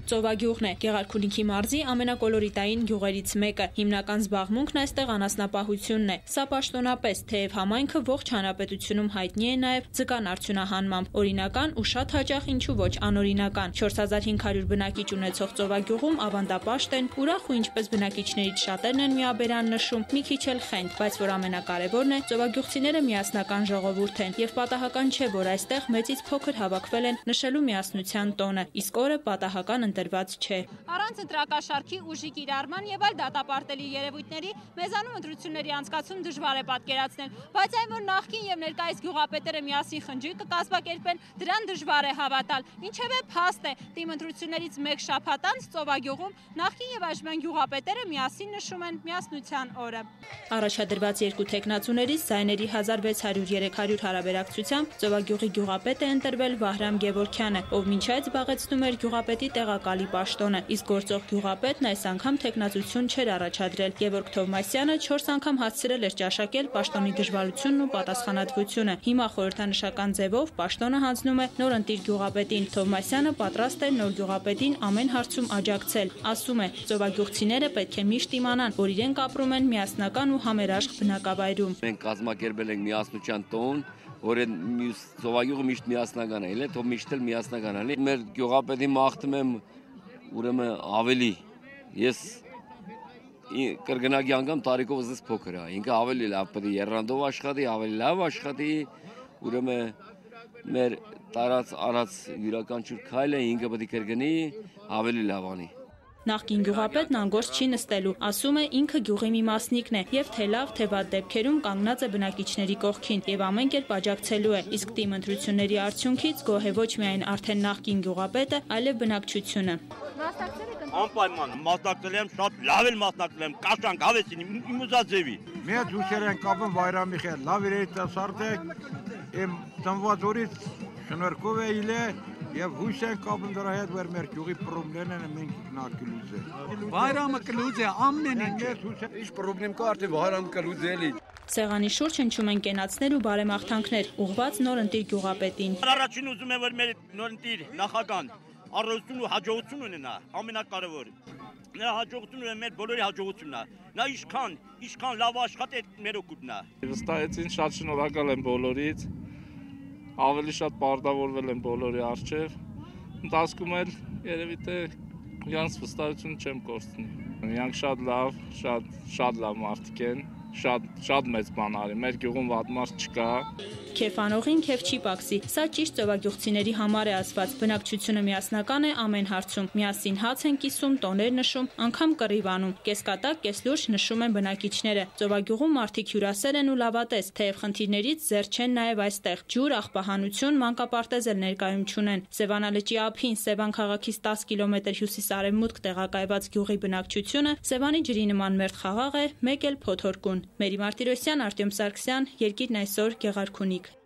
Ծովագյուղն է Գեղարքունիքի մարզի ամենակոլորիտային գյուղերից մեկը։ Հիմնական զբաղմունքն այստեղ անասնապահությունն է։ Սա պաշտոնապես, թեև համայնքը ողջ հանրապետությունում հայտնի է նաև ձկան արդյունահանմամբ, օրինական ու շատ հաճախ ինչու ոչ անօրինական։ 4500 բնակիչ ունեցող Ծովագյուղում ավանդապաշտ են, ուրախ ու ինչպես բնակիչներից շատերն են միաբերան նշում, մի քիչ էլ խենթ, բայց որ ամենակարևորն է, ծովագյուղցիները միասնական ժողովուրդ են եւ պատահական չէ, որ այստեղ մեծից փոքր հավաքվել են նշելու միասնության տոնը, իսկ օրը պատահական ընտրված չէ։ Առանց ընտրակաշարքի ուժի կիրառման եւ այլ դատապարտելի երևույթների մեզանում ընտրությունների անցկացում դժվար է պատկերացնել, բայց այն որ նախկին եւ ներկայիս գյուղապետերը միասին խնջույք կկազմակերպեն, դրան դժվար է հավատալ։ Ինչևէ փաստ է, թիմ ընտրություններից մեկ շաբաթ անց Ծովագյուղում նախկին եւ այժմյան գյուղապետերը միասին նշում են միասնության օրը։ Առաջադրված երկու տեխնացուներից ձայների 1600-300 հարաբերակցությամբ Ծովագյուղի գյուղապետ է ընտրվել Վահրամ Գևորգյանը, ով մինչ այդ զբաղեցնում էր գյուղապետի տեղակալի պաշտոնը, իսկ գործող գյուղապետն այս անգամ տեխնացություն չէր առաջադրել։ Գևորգ Թովմասյանը 4 անգամ հասցրել էր ճաշակել պաշտոնի դժվարությունն ու պատասխանատվությունը։ Հիմա խորհրդանշական ձևով պաշտոնը հանձնում է նորընտիր գյուղապետին։ Թովմասյանը պատրաստ է նոր գյուղապետին ամեն հարցում աջակցել։ Ասում է, ծովագյուղցիները պետք է միշտ իմանան, որ իրենք ապրում են միասնական ու համերաշխ բնակավայրում։ Մենք կազմակերպել ենք միասնության տոն, որ Ծովագյուղը միշտ միասնական է, թող միշտ էլ միասնական է։ Մեր գյուղապետին մաղթում եմ ուրեմն ավելի։ Ես կրկնակի անգամ տարիքով ես փոքր է, ինքը ավելի լավ պետք է երանդով աշխատի, ավելի լավ աշխատի, ուրեմն մեր տարած արած յուրաքանչյուր քայլը ինքը պետք է կրկնի, ավելի լավ անի։ Նախկին գյուղապետն անգործ չի նստելու, ասում է ինքը գյուղի մի մասնիկն է եւ թե լավ թե վատ դեպքերում կանգնած է բնակիչների կողքին եւ ամեն կերպ աջակցելու է, իսկ թիմ ընտրությունների արդյունքից գոհ է ոչ միայն արդեն նախկին գյուղապետը, այլև բնակչությունը։ Անպայման մասնակցել եմ, շատ լավ էլ մասնակցել եմ, կաշանք, հավեսին, իմ ուզած ձևի։ Մեծ հուշեր են կապում Վայրամի հետ, լավ երիտասարդ է, իմ ծնված օրից շնորհքով է իլե եւ հույս են կապում դրա հետ, որ մեր գյուղի պրոբլեմն է մենք կլուծե։ Վայրամը կլուծե ամեն ինչ։ Ինչ պրոբլեմ կա, արդեն Վայրամը կլուծելի։ Սեղանի շուրջ հնչում են կենացներ ու բարեմաղթանքներ, ուղղված նորընտիր գյուղապետին։ Առաջին ուզում եմ, որ մեր նորընտիր նախագահան առողջություն ու հաջողություն ունենա, ամենակարևորը։ Նրա հաջողությունը մեր բոլորի հաջողությունն է։ Նա ինչքան լավ աշխատի, մեր օգուտն է։ Վստահեցին, շատ շնորհակալ եմ բոլորից։ Ավելի շատ պարտավորվել եմ բոլորի առջև։ Ընթացքում էլ երևի թե իրանց վստահությունը չեմ կորցնի։ Իրանք շատ լավ մարդիկ են, շատ մեծ բան արի։ Մեր գյուղում վատ մարդ չկա։ Քեֆ անողին քեֆ չի պակսի։ Սա ճիշտ ծովագյուղցիների համար է ասված։ Բնակչությունը միասնական է ամեն հարցում։ Միասին հաց են կիսում, տոներ նշում, անգամ կռիվ անում։ Կեսկատակ, կեսլուրջ նշում են բնակիչները։ Ծովագյուղում մարդիկ հյուրասեր են ու լավատես, թեև խնդիրներից զերծ չեն նաև այստեղ։ Ջուր, աղբահանություն, մանկապարտեզ էլ ներկայում չունեն։ Սևանա լճի ափին Սևան քաղաքից 10 կիլոմետր հյուսիս-արևմուտք տեղակայված գյուղի բնակչությունը Սևանի ջրի նման մերթ խաղաղ է, մեկ էլ փոթորկուն։ Մերի Մարտիրոսյան, Արտյոմ Սարգսյան, Երկիրն այսօր, Գեղարքունիք։